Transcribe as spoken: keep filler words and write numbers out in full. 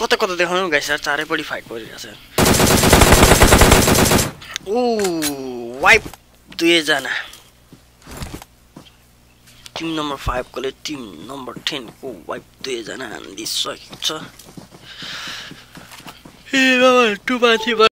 कता कता देखाउनु गाइस चारैपट्टि फाइट गरिरहेको छ ऊ वाइप दुईजना टिम नम्बर पाँच कोले टिम नम्बर दस को वाइप दुईजना हान्दिसकेको छ ए बाबा टु माथि